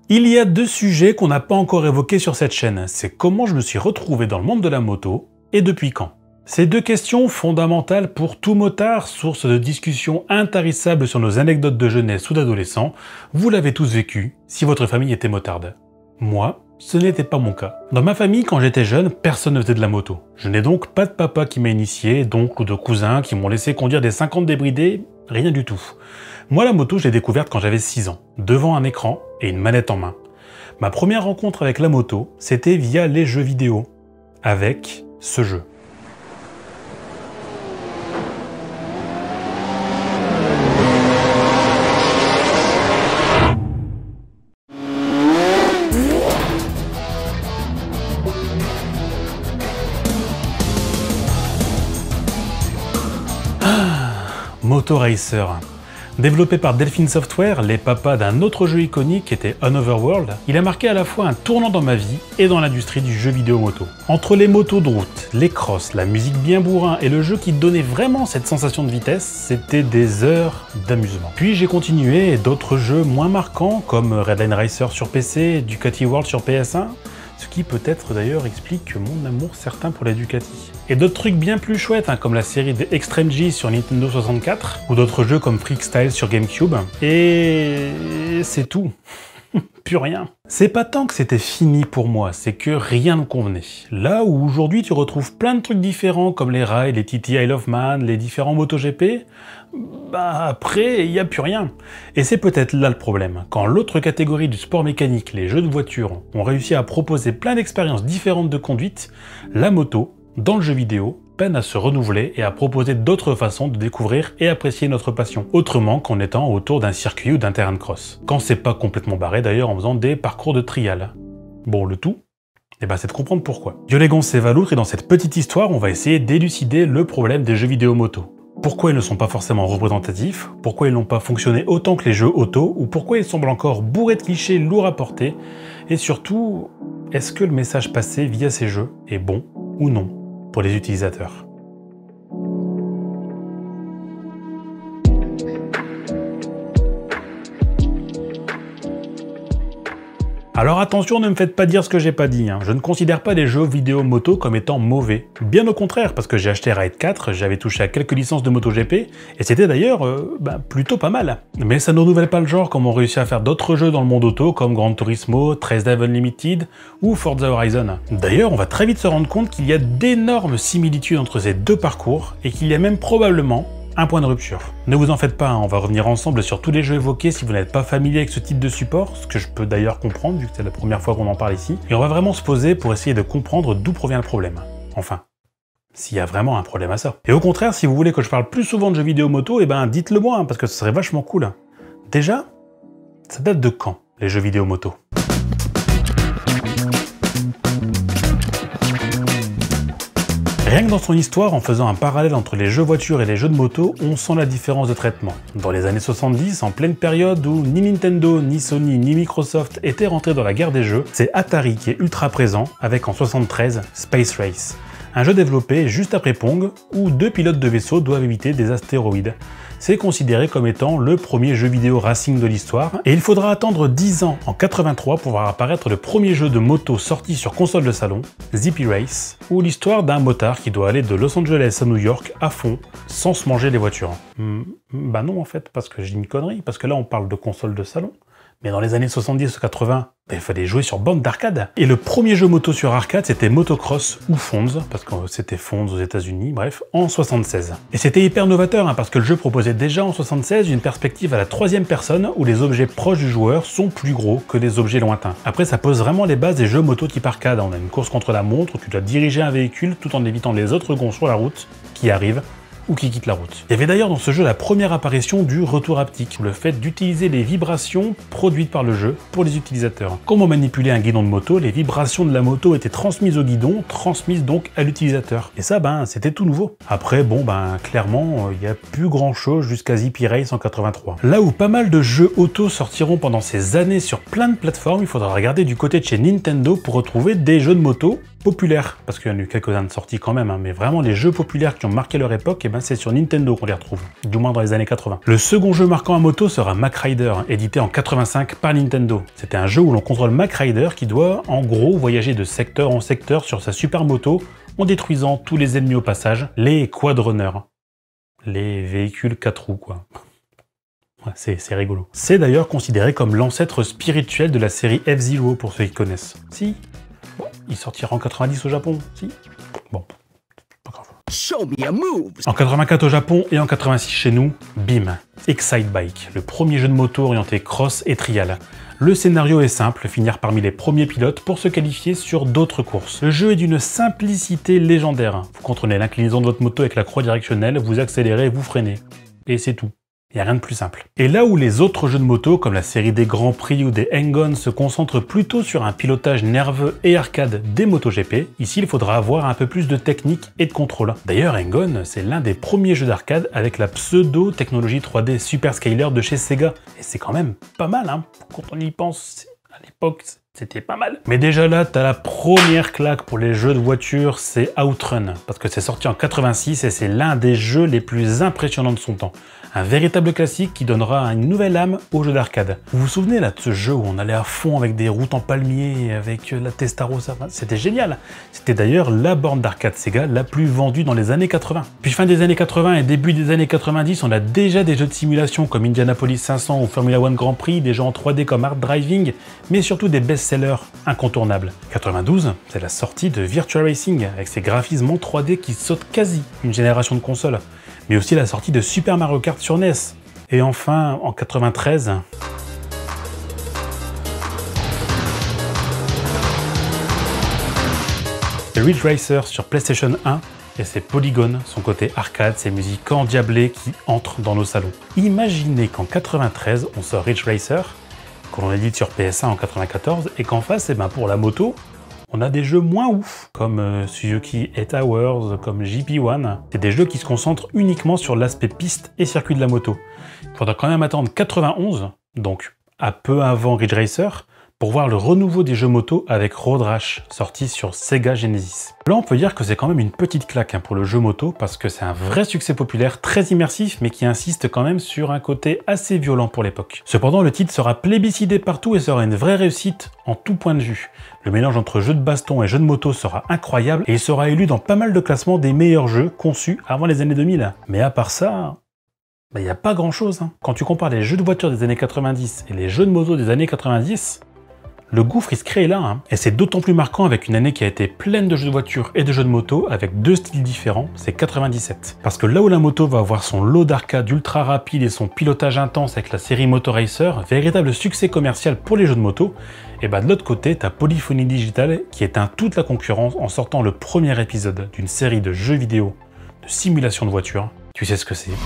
Il y a deux sujets qu'on n'a pas encore évoqués sur cette chaîne, c'est comment je me suis retrouvé dans le monde de la moto et depuis quand. Ces deux questions fondamentales pour tout motard, source de discussions intarissables sur nos anecdotes de jeunesse ou d'adolescents, vous l'avez tous vécu si votre famille était motarde. Moi, ce n'était pas mon cas. Dans ma famille, quand j'étais jeune, personne ne faisait de la moto. Je n'ai donc pas de papa qui m'a initié, d'oncle ou de cousins qui m'ont laissé conduire des 50 débridés, rien du tout. Moi, la moto, je l'ai découverte quand j'avais 6 ans, devant un écran et une manette en main. Ma première rencontre avec la moto, c'était via les jeux vidéo, avec ce jeu. Moto Racer. Développé par Delphine Software, les papas d'un autre jeu iconique était Another World, il a marqué à la fois un tournant dans ma vie et dans l'industrie du jeu vidéo moto. Entre les motos de route, les crosses, la musique bien bourrin et le jeu qui donnait vraiment cette sensation de vitesse, c'était des heures d'amusement. Puis j'ai continué et d'autres jeux moins marquants comme Redline Racer sur PC, Ducati World sur PS1, ce qui peut-être d'ailleurs explique mon amour certain pour la Ducati. Et d'autres trucs bien plus chouettes, comme la série des Extreme G sur Nintendo 64, ou d'autres jeux comme Freestyle sur GameCube, et c'est tout. Plus rien. C'est pas tant que c'était fini pour moi, c'est que rien ne convenait. Là où aujourd'hui tu retrouves plein de trucs différents comme les rails, les TT Isle of Man, les différents MotoGP, bah après il n'y a plus rien. Et c'est peut-être là le problème. Quand l'autre catégorie du sport mécanique, les jeux de voiture, ont réussi à proposer plein d'expériences différentes de conduite, la moto, dans le jeu vidéo, peine à se renouveler et à proposer d'autres façons de découvrir et apprécier notre passion, autrement qu'en étant autour d'un circuit ou d'un terrain de cross. Quand c'est pas complètement barré d'ailleurs en faisant des parcours de trial. Bon, le tout, c'est de comprendre pourquoi. Diolégon c'est Valoutre et dans cette petite histoire, on va essayer d'élucider le problème des jeux vidéo moto. Pourquoi ils ne sont pas forcément représentatifs, pourquoi ils n'ont pas fonctionné autant que les jeux auto, ou pourquoi ils semblent encore bourrés de clichés lourds à porter, et surtout, est-ce que le message passé via ces jeux est bon ou non pour les utilisateurs. Alors attention, ne me faites pas dire ce que j'ai pas dit, je ne considère pas les jeux vidéo moto comme étant mauvais. Bien au contraire, parce que j'ai acheté Ride 4, j'avais touché à quelques licences de MotoGP, et c'était d'ailleurs plutôt pas mal. Mais ça ne renouvelle pas le genre comme on réussit à faire d'autres jeux dans le monde auto comme Gran Turismo, Test Drive Unlimited ou Forza Horizon. D'ailleurs, on va très vite se rendre compte qu'il y a d'énormes similitudes entre ces deux parcours, et qu'il y a même probablement un point de rupture. Ne vous en faites pas, on va revenir ensemble sur tous les jeux évoqués si vous n'êtes pas familier avec ce type de support, ce que je peux d'ailleurs comprendre vu que c'est la première fois qu'on en parle ici, et on va vraiment se poser pour essayer de comprendre d'où provient le problème. Enfin, s'il y a vraiment un problème à ça. Et au contraire, si vous voulez que je parle plus souvent de jeux vidéo moto, dites-le moi, parce que ce serait vachement cool. Déjà, ça date de quand, les jeux vidéo moto ? Rien que dans son histoire, en faisant un parallèle entre les jeux voitures et les jeux de moto, on sent la différence de traitement. Dans les années 70, en pleine période où ni Nintendo, ni Sony, ni Microsoft étaient rentrés dans la guerre des jeux, c'est Atari qui est ultra présent avec en 73 Space Race. Un jeu développé juste après Pong, où deux pilotes de vaisseau doivent éviter des astéroïdes. C'est considéré comme étant le premier jeu vidéo racing de l'histoire, et il faudra attendre 10 ans, en 83, pour voir apparaître le premier jeu de moto sorti sur console de salon, Zippy Race, où l'histoire d'un motard qui doit aller de Los Angeles à New York à fond, sans se manger les voitures. Bah non en fait, parce que j'ai une connerie, parce que là on parle de console de salon. Mais dans les années 70 ou 80, il fallait jouer sur bande d'arcade. Et le premier jeu moto sur arcade, c'était Motocross ou Fonz, parce que c'était Fonz aux États-Unis, bref, en 76. Et c'était hyper novateur, parce que le jeu proposait déjà en 76 une perspective à la troisième personne où les objets proches du joueur sont plus gros que des objets lointains. Après, ça pose vraiment les bases des jeux moto type arcade. On a une course contre la montre où tu dois diriger un véhicule tout en évitant les autres gonds sur la route qui arrivent ou qui quitte la route. Il y avait d'ailleurs dans ce jeu la première apparition du retour haptique, le fait d'utiliser les vibrations produites par le jeu pour les utilisateurs. Comme on manipulait un guidon de moto, les vibrations de la moto étaient transmises au guidon, transmises donc à l'utilisateur. Et ça, c'était tout nouveau. Après, clairement, il n'y a plus grand chose jusqu'à Zippy Race en 83. Là où pas mal de jeux auto sortiront pendant ces années sur plein de plateformes, il faudra regarder du côté de chez Nintendo pour retrouver des jeux de moto populaires, parce qu'il y en a eu quelques-uns de sortis quand même, hein, mais vraiment les jeux populaires qui ont marqué leur époque, et ben c'est sur Nintendo qu'on les retrouve, du moins dans les années 80. Le second jeu marquant à moto sera Mac Rider, édité en 85 par Nintendo. C'était un jeu où l'on contrôle Mac Rider qui doit en gros voyager de secteur en secteur sur sa super moto en détruisant tous les ennemis au passage, les quadrunners. Les véhicules 4 roues quoi. Ouais, c'est rigolo. C'est d'ailleurs considéré comme l'ancêtre spirituel de la série F-Zero pour ceux qui connaissent. Si. Bon, il sortira en 90 au Japon. Si. Bon. Pas grave. Show me a move. En 84 au Japon et en 86 chez nous, bim, Excite Bike, le premier jeu de moto orienté cross et trial. Le scénario est simple, finir parmi les premiers pilotes pour se qualifier sur d'autres courses. Le jeu est d'une simplicité légendaire. Vous contrôlez l'inclinaison de votre moto avec la croix directionnelle, vous accélérez et vous freinez. Et c'est tout. Il n'y a rien de plus simple. Et là où les autres jeux de moto, comme la série des Grands Prix ou des Hang-On, se concentrent plutôt sur un pilotage nerveux et arcade des MotoGP, ici il faudra avoir un peu plus de technique et de contrôle. D'ailleurs, Hang-On, c'est l'un des premiers jeux d'arcade avec la pseudo-technologie 3D Super Scaler de chez Sega. Et c'est quand même pas mal, hein. Quand on y pense, à l'époque, c'était pas mal. Mais déjà là, t'as la première claque pour les jeux de voiture, c'est Outrun, parce que c'est sorti en 86 et c'est l'un des jeux les plus impressionnants de son temps. Un véritable classique qui donnera une nouvelle âme aux jeux d'arcade. Vous vous souvenez là de ce jeu où on allait à fond avec des routes en palmier, avec la Testarossa, c'était génial. C'était d'ailleurs la borne d'arcade Sega la plus vendue dans les années 80. Puis fin des années 80 et début des années 90, on a déjà des jeux de simulation comme Indianapolis 500 ou Formula One Grand Prix, des jeux en 3D comme Hard Driving, mais surtout des best-sellers incontournables. 92, c'est la sortie de Virtua Racing, avec ses graphismes en 3D qui sautent quasi une génération de consoles. Mais aussi la sortie de Super Mario Kart sur NES. Et enfin, en 93, Ridge Racer sur PlayStation 1 et ses polygones, son côté arcade, ses musiques endiablées qui entrent dans nos salons. Imaginez qu'en 93, on sort Ridge Racer, qu'on édite sur PS1 en 94, et qu'en face, eh ben, pour la moto, on a des jeux moins ouf, comme Suzuki 8 Hours, comme GP1. C'est des jeux qui se concentrent uniquement sur l'aspect piste et circuit de la moto. Il faudra quand même attendre 91, donc à peu avant Ridge Racer, pour voir le renouveau des jeux moto avec Road Rash, sorti sur Sega Genesis. Là, on peut dire que c'est quand même une petite claque pour le jeu moto, parce que c'est un vrai succès populaire, très immersif, mais qui insiste quand même sur un côté assez violent pour l'époque. Cependant, le titre sera plébiscité partout et sera une vraie réussite en tout point de vue. Le mélange entre jeu de baston et jeu de moto sera incroyable, et il sera élu dans pas mal de classements des meilleurs jeux conçus avant les années 2000. Mais à part ça, il n'y a pas grand chose. Quand tu compares les jeux de voiture des années 90 et les jeux de moto des années 90, le gouffre il se crée là, et c'est d'autant plus marquant avec une année qui a été pleine de jeux de voiture et de jeux de moto avec deux styles différents, c'est 97. Parce que là où la moto va avoir son lot d'arcade ultra rapide et son pilotage intense avec la série Moto Racer, véritable succès commercial pour les jeux de moto, et bah de l'autre côté, t'as Polyphony Digital qui éteint toute la concurrence en sortant le premier épisode d'une série de jeux vidéo de simulation de voiture. Tu sais ce que c'est?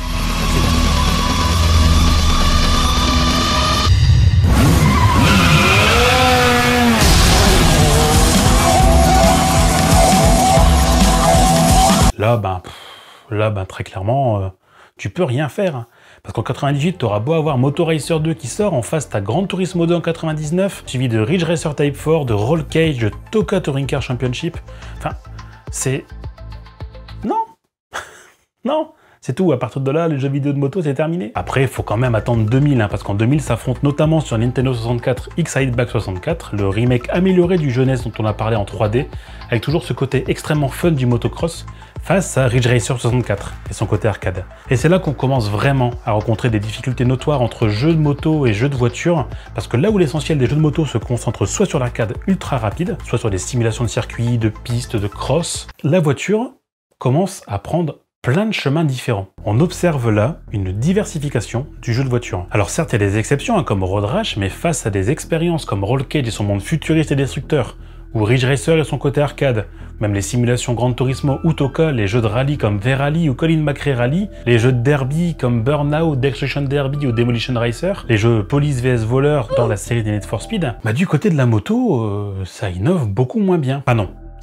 Là, très clairement, tu peux rien faire. Parce qu'en 98, tu auras beau avoir Moto Racer 2 qui sort, en face t'as Gran Turismo 2 en 99, suivi de Ridge Racer Type 4, de Roll Cage, de Toka Touring Car Championship. Enfin, c'est... Non. Non. C'est tout, à partir de là, les jeux vidéo de moto, c'est terminé. Après, il faut quand même attendre 2000, parce qu'en 2000 s'affrontent notamment sur Nintendo 64 Excite Bike 64, le remake amélioré du Jeunesse dont on a parlé en 3D, avec toujours ce côté extrêmement fun du motocross, face à Ridge Racer 64 et son côté arcade. Et c'est là qu'on commence vraiment à rencontrer des difficultés notoires entre jeux de moto et jeux de voiture, parce que là où l'essentiel des jeux de moto se concentre soit sur l'arcade ultra rapide, soit sur des simulations de circuits, de pistes, de cross, la voiture commence à prendre plein de chemins différents. On observe là une diversification du jeu de voiture. Alors certes, il y a des exceptions comme Road Rash, mais face à des expériences comme Roll Cage et son monde futuriste et destructeur, ou Ridge Racer et son côté arcade, même les simulations Gran Turismo ou Toka, les jeux de rallye comme V-Rally ou Colin McRae Rally, les jeux de derby comme Burnout, Destruction Derby ou Demolition Racer, les jeux Police vs Voleur dans la série des Need for Speed, du côté de la moto, ça innove beaucoup moins bien. Ah non.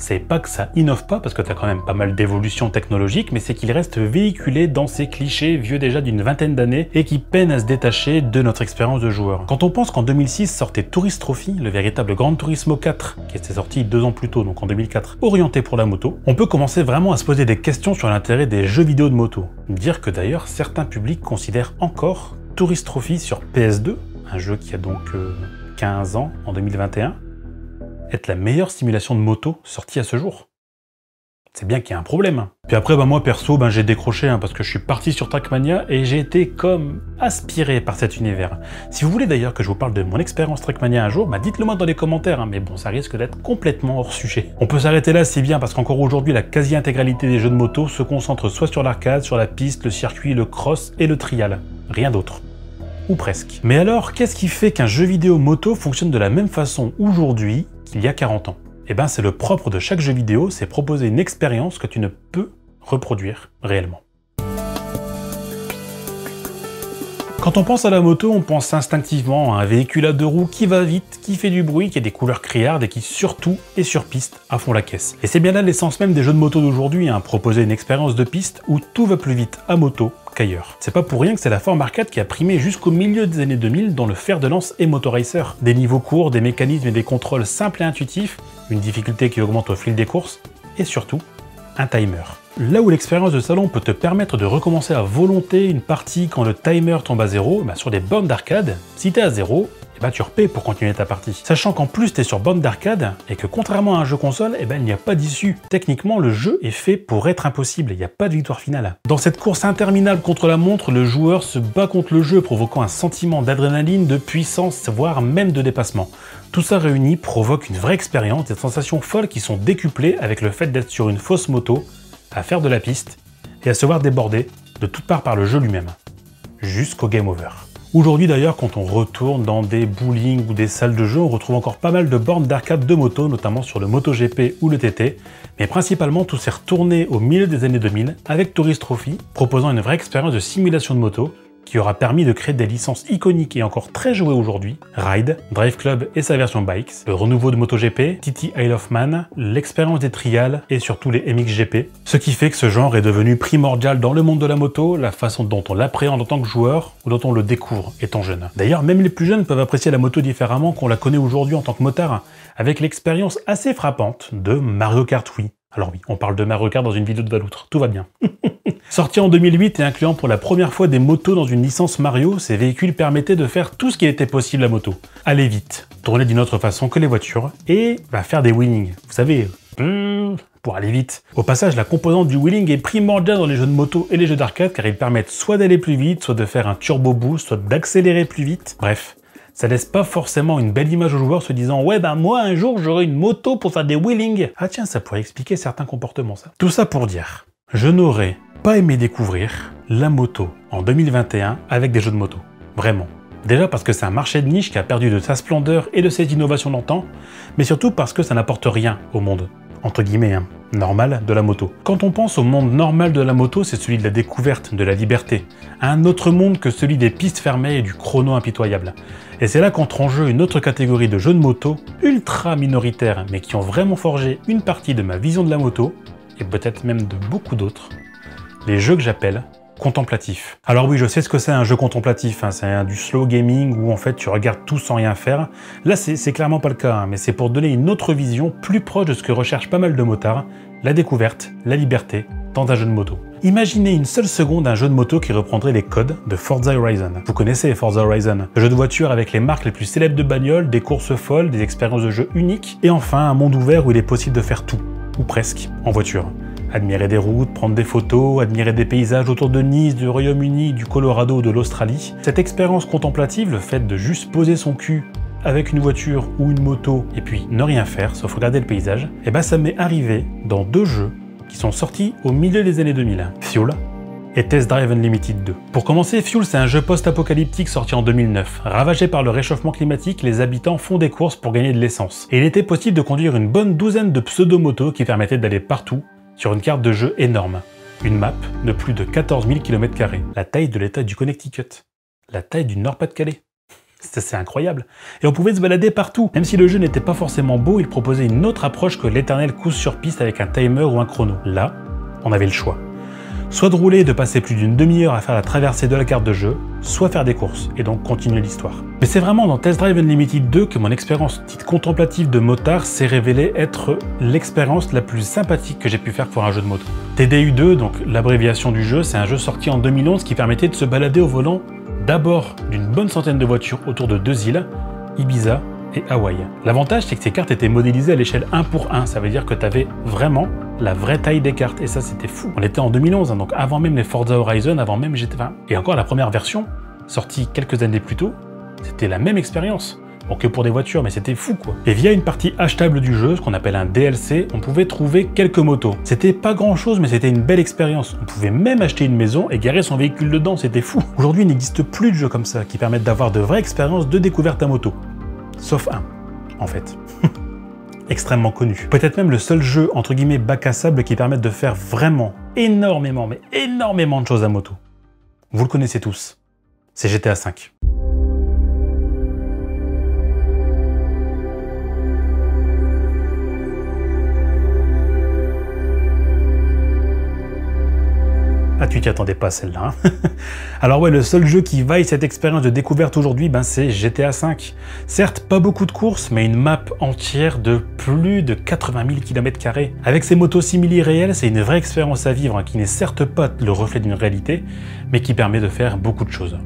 c'est pas que ça innove pas, parce que t'as quand même pas mal d'évolutions technologiques, mais c'est qu'il reste véhiculé dans ces clichés vieux déjà d'une vingtaine d'années et qui peinent à se détacher de notre expérience de joueur. Quand on pense qu'en 2006 sortait Tourist Trophy, le véritable Gran Turismo 4, qui était sorti 2 ans plus tôt, donc en 2004, orienté pour la moto, on peut commencer vraiment à se poser des questions sur l'intérêt des jeux vidéo de moto. Dire que d'ailleurs, certains publics considèrent encore Tourist Trophy sur PS2, un jeu qui a donc 15 ans en 2021, être la meilleure simulation de moto sortie à ce jour. C'est bien qu'il y a un problème. Puis après, moi perso, j'ai décroché parce que je suis parti sur Trackmania et j'ai été comme aspiré par cet univers. Si vous voulez d'ailleurs que je vous parle de mon expérience Trackmania un jour, dites-le moi dans les commentaires, mais bon, ça risque d'être complètement hors sujet. On peut s'arrêter là, c'est bien, parce qu'encore aujourd'hui, la quasi-intégralité des jeux de moto se concentre soit sur l'arcade, sur la piste, le circuit, le cross et le trial. Rien d'autre. Ou presque. Mais alors, qu'est-ce qui fait qu'un jeu vidéo moto fonctionne de la même façon aujourd'hui qu'il y a 40 ans? C'est le propre de chaque jeu vidéo, c'est proposer une expérience que tu ne peux reproduire réellement. Quand on pense à la moto, on pense instinctivement à un véhicule à 2 roues qui va vite, qui fait du bruit, qui a des couleurs criardes et qui surtout est sur piste à fond la caisse. Et c'est bien là l'essence même des jeux de moto d'aujourd'hui, proposer une expérience de piste où tout va plus vite à moto qu'ailleurs. C'est pas pour rien que c'est la forme arcade qui a primé jusqu'au milieu des années 2000 dans le fer de lance et Motoracer. Des niveaux courts, des mécanismes et des contrôles simples et intuitifs, une difficulté qui augmente au fil des courses, et surtout, un timer. Là où l'expérience de salon peut te permettre de recommencer à volonté une partie quand le timer tombe à 0, sur des bornes d'arcade, si t'es à 0, tu repaies pour continuer ta partie. Sachant qu'en plus t'es sur borne d'arcade et que contrairement à un jeu console, il n'y a pas d'issue. Techniquement, le jeu est fait pour être impossible, il n'y a pas de victoire finale. Dans cette course interminable contre la montre, le joueur se bat contre le jeu, provoquant un sentiment d'adrénaline, de puissance, voire même de dépassement. Tout ça réuni provoque une vraie expérience, des sensations folles qui sont décuplées avec le fait d'être sur une fausse moto, à faire de la piste et à se voir déborder de toutes parts par le jeu lui-même, jusqu'au game over. Aujourd'hui d'ailleurs, quand on retourne dans des bowling ou des salles de jeu, on retrouve encore pas mal de bornes d'arcade de moto, notamment sur le MotoGP ou le TT, mais principalement tout s'est retourné au milieu des années 2000 avec Tourist Trophy, proposant une vraie expérience de simulation de moto qui aura permis de créer des licences iconiques et encore très jouées aujourd'hui, Ride, Drive Club et sa version Bikes, le renouveau de MotoGP, TT Isle of Man, l'expérience des trials et surtout les MXGP, ce qui fait que ce genre est devenu primordial dans le monde de la moto, la façon dont on l'appréhende en tant que joueur ou dont on le découvre étant jeune. D'ailleurs, même les plus jeunes peuvent apprécier la moto différemment qu'on la connaît aujourd'hui en tant que motard, avec l'expérience assez frappante de Mario Kart Wii. Alors oui, on parle de Mario Kart dans une vidéo de Valoutre, tout va bien. Sorti en 2008 et incluant pour la première fois des motos dans une licence Mario, ces véhicules permettaient de faire tout ce qui était possible à moto. Aller vite, tourner d'une autre façon que les voitures, et faire des wheelings. Vous savez, pour aller vite. Au passage, la composante du wheeling est primordiale dans les jeux de moto et les jeux d'arcade car ils permettent soit d'aller plus vite, soit de faire un turbo boost, soit d'accélérer plus vite. Bref, ça laisse pas forcément une belle image aux joueurs se disant « Ouais, moi un jour j'aurai une moto pour faire des wheelings ». Ah tiens, ça pourrait expliquer certains comportements ça. Tout ça pour dire, je n'aurais pas aimé découvrir la moto en 2021 avec des jeux de moto. Vraiment. Déjà parce que c'est un marché de niche qui a perdu de sa splendeur et de ses innovations d'antan, mais surtout parce que ça n'apporte rien au monde, entre guillemets, normal de la moto. Quand on pense au monde normal de la moto, c'est celui de la découverte, de la liberté, un autre monde que celui des pistes fermées et du chrono impitoyable. Et c'est là qu'entre en jeu une autre catégorie de jeux de moto, ultra minoritaires, mais qui ont vraiment forgé une partie de ma vision de la moto, et peut-être même de beaucoup d'autres, les jeux que j'appelle contemplatifs. Alors oui, je sais ce que c'est un jeu contemplatif, c'est du slow gaming où en fait tu regardes tout sans rien faire. Là c'est clairement pas le cas, mais c'est pour donner une autre vision plus proche de ce que recherchent pas mal de motards, la découverte, la liberté dans un jeu de moto. Imaginez une seule seconde un jeu de moto qui reprendrait les codes de Forza Horizon. Vous connaissez Forza Horizon, le jeu de voiture avec les marques les plus célèbres de bagnoles, des courses folles, des expériences de jeu uniques, et enfin un monde ouvert où il est possible de faire tout, ou presque, en voiture. Admirer des routes, prendre des photos, admirer des paysages autour de Nice, du Royaume-Uni, du Colorado ou de l'Australie. Cette expérience contemplative, le fait de juste poser son cul avec une voiture ou une moto et puis ne rien faire, sauf regarder le paysage, ça m'est arrivé dans 2 jeux qui sont sortis au milieu des années 2000. Fuel et Test Drive Unlimited 2. Pour commencer, Fuel, c'est un jeu post-apocalyptique sorti en 2009. Ravagé par le réchauffement climatique, les habitants font des courses pour gagner de l'essence. Et il était possible de conduire une bonne douzaine de pseudo-motos qui permettaient d'aller partout sur une carte de jeu énorme. Une map de plus de 14 000 km², la taille de l'état du Connecticut, la taille du Nord-Pas-de-Calais. C'est incroyable. Et on pouvait se balader partout. Même si le jeu n'était pas forcément beau, il proposait une autre approche que l'éternelle course sur piste avec un timer ou un chrono. Là, on avait le choix. Soit de rouler et de passer plus d'une demi-heure à faire la traversée de la carte de jeu, soit faire des courses et donc continuer l'histoire. Mais c'est vraiment dans Test Drive Unlimited 2 que mon expérience dite contemplative de motard s'est révélée être l'expérience la plus sympathique que j'ai pu faire pour un jeu de moto. TDU2, donc l'abréviation du jeu, c'est un jeu sorti en 2011 qui permettait de se balader au volant d'abord d'une bonne centaine de voitures autour de 2 îles, Ibiza et Hawaï. L'avantage, c'est que ces cartes étaient modélisées à l'échelle 1 pour 1, ça veut dire que tu avais vraiment la vraie taille des cartes, et ça c'était fou. On était en 2011, hein, donc avant même les Forza Horizon, avant même GTA, et encore la première version, sortie quelques années plus tôt, c'était la même expérience. Bon, que pour des voitures, mais c'était fou quoi. Et via une partie achetable du jeu, ce qu'on appelle un DLC, on pouvait trouver quelques motos. C'était pas grand chose, mais c'était une belle expérience. On pouvait même acheter une maison et garer son véhicule dedans, c'était fou. Aujourd'hui, il n'existe plus de jeux comme ça qui permettent d'avoir de vraies expériences de découverte à moto. Sauf un, en fait. Extrêmement connu. Peut-être même le seul jeu, entre guillemets, bac à sable qui permette de faire vraiment énormément, mais énormément de choses à moto. Vous le connaissez tous. C'est GTA V. Ah, tu t'y attendais pas celle-là. Hein. Alors ouais, le seul jeu qui vaille cette expérience de découverte aujourd'hui, ben c'est GTA V. Certes, pas beaucoup de courses, mais une map entière de plus de 80 000 km². Avec ses motos simili-réelles, c'est une vraie expérience à vivre, hein, qui n'est certes pas le reflet d'une réalité, mais qui permet de faire beaucoup de choses.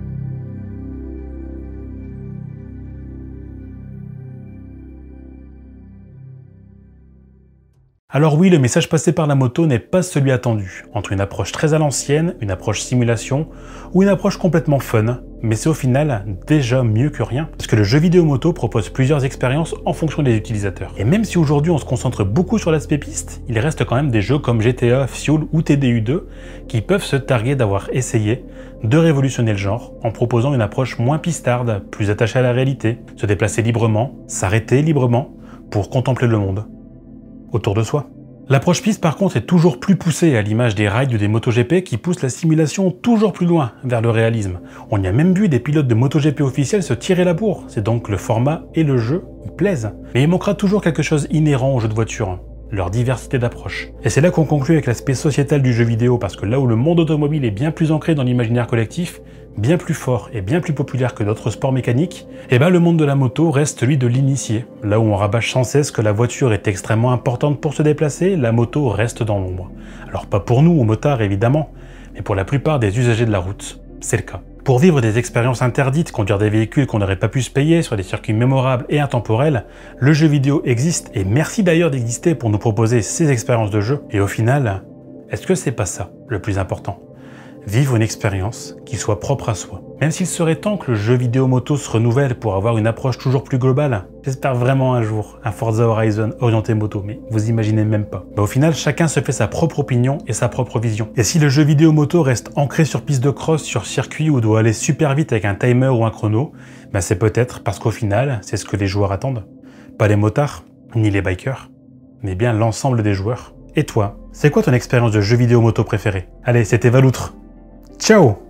Alors oui, le message passé par la moto n'est pas celui attendu, entre une approche très à l'ancienne, une approche simulation, ou une approche complètement fun, mais c'est au final déjà mieux que rien, parce que le jeu vidéo moto propose plusieurs expériences en fonction des utilisateurs. Et même si aujourd'hui on se concentre beaucoup sur l'aspect piste, il reste quand même des jeux comme GTA, Fuel ou TDU2 qui peuvent se targuer d'avoir essayé de révolutionner le genre en proposant une approche moins pistarde, plus attachée à la réalité, se déplacer librement, s'arrêter librement pour contempler le monde autour de soi. L'approche piste par contre est toujours plus poussée à l'image des rides ou des MotoGP qui poussent la simulation toujours plus loin vers le réalisme. On y a même vu des pilotes de MotoGP officiels se tirer la bourre, c'est donc le format et le jeu y plaisent. Mais il manquera toujours quelque chose inhérent aux jeux de voiture, leur diversité d'approche. Et c'est là qu'on conclut avec l'aspect sociétal du jeu vidéo, parce que là où le monde automobile est bien plus ancré dans l'imaginaire collectif, bien plus fort et bien plus populaire que d'autres sports mécaniques, et ben le monde de la moto reste celui de l'initié. Là où on rabâche sans cesse que la voiture est extrêmement importante pour se déplacer, la moto reste dans l'ombre. Alors pas pour nous, aux motards évidemment, mais pour la plupart des usagers de la route, c'est le cas. Pour vivre des expériences interdites, conduire des véhicules qu'on n'aurait pas pu se payer sur des circuits mémorables et intemporels, le jeu vidéo existe, et merci d'ailleurs d'exister pour nous proposer ces expériences de jeu. Et au final, est-ce que c'est pas ça le plus important ? Vivre une expérience qui soit propre à soi. Même s'il serait temps que le jeu vidéo moto se renouvelle pour avoir une approche toujours plus globale, j'espère vraiment un jour un Forza Horizon orienté moto, mais vous imaginez même pas. Au final, chacun se fait sa propre opinion et sa propre vision. Et si le jeu vidéo moto reste ancré sur piste de cross, sur circuit où doit aller super vite avec un timer ou un chrono, c'est peut-être parce qu'au final, c'est ce que les joueurs attendent. Pas les motards, ni les bikers, mais bien l'ensemble des joueurs. Et toi, c'est quoi ton expérience de jeu vidéo moto préférée? Allez, c'était Valoutre. Ciao!